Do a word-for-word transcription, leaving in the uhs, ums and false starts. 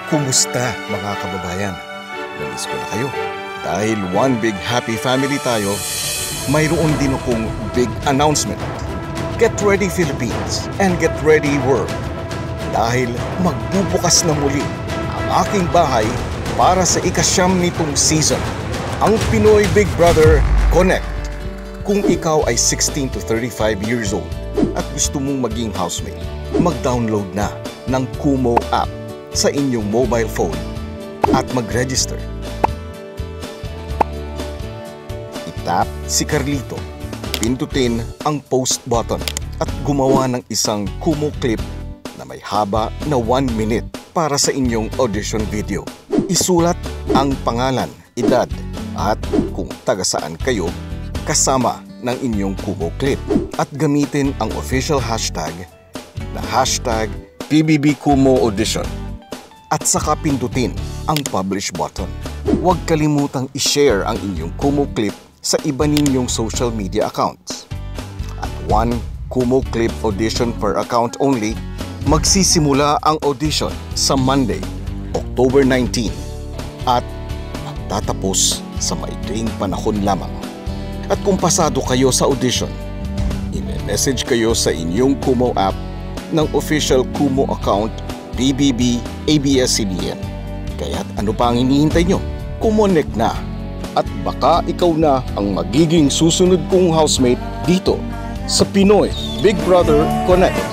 Kumusta mga kababayan? Namiss ko na kayo. Dahil one big happy family tayo, mayroon din akong big announcement. Get ready Philippines and get ready world. Dahil magbubukas na muli ang aking bahay para sa ikasyam nitong season, ang Pinoy Big Brother Connect. Kung ikaw ay sixteen to thirty-five years old at gusto mong maging housemate, mag-download na ng Kumu app sa inyong mobile phone at mag-register. Itap si Carlito, pindutin ang post button at gumawa ng isang Kumu clip na may haba na one minute para sa inyong audition video. Isulat ang pangalan, edad at kung taga saan kayo kasama ng inyong Kumu clip at gamitin ang official hashtag na hashtag P B B Kumu Audition. At saka pindutin ang publish button. Huwag kalimutang i-share ang inyong Kumu clip sa iba ninyong social media accounts. At one Kumu clip audition per account only, magsisimula ang audition sa Monday, October nineteenth at magtatapos sa maikling panahon lamang. At kung pasado kayo sa audition, i-message kayo sa inyong Kumu app ng official Kumu account P B B A B S C B N. Kaya't ano pa ang hinihintay nyo? Kumonek na at baka ikaw na ang magiging susunod kong housemate dito sa Pinoy Big Brother Connect.